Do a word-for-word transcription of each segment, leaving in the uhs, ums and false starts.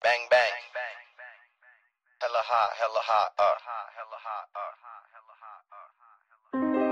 Bang bang. Hella hot, hella hot, uh. Hella hot, uh. Hella hot, uh.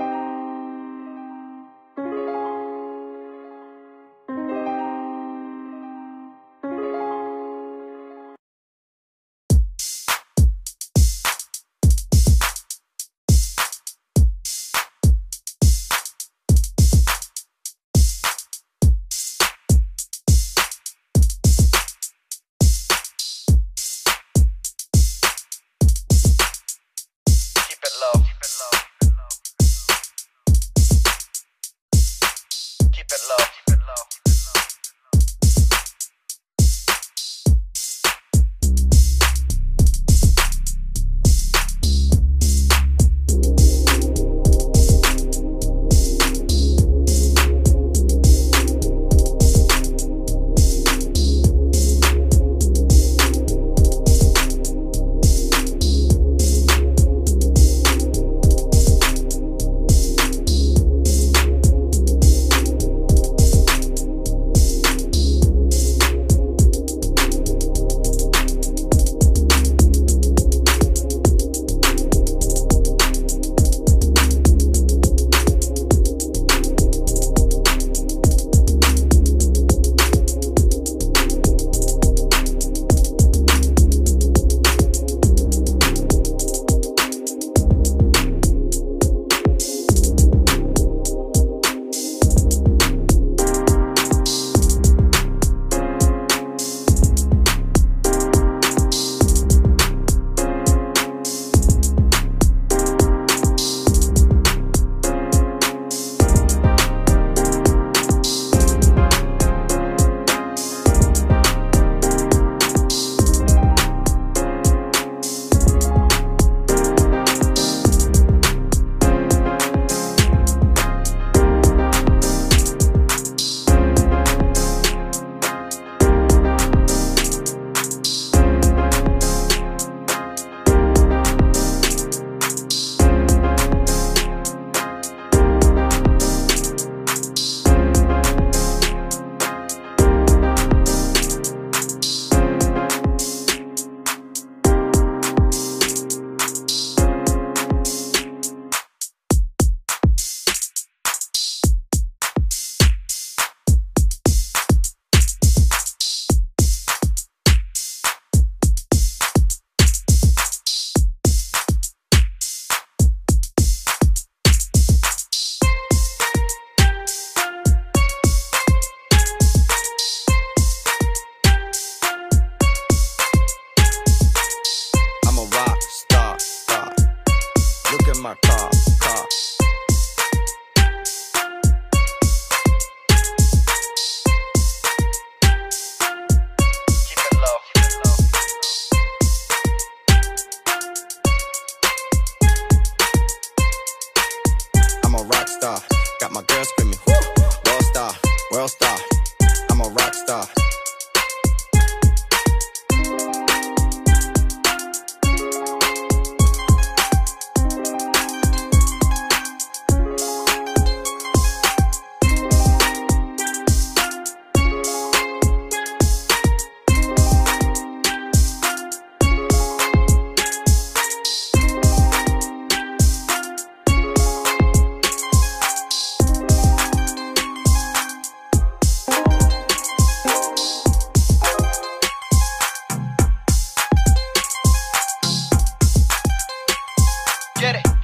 Keep it low. Keep it low. Keep it low. Keep it low. My car, car. Keep it low, keep it low. I'm a rock star, got my girl screaming, whoo! World star, world star. I'm a rock star. Get it.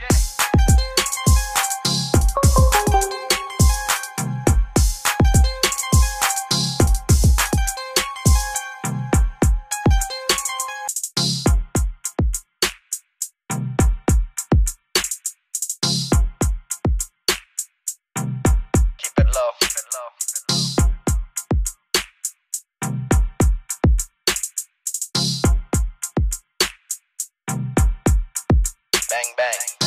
Keep it low. Keep it low. Bang bang.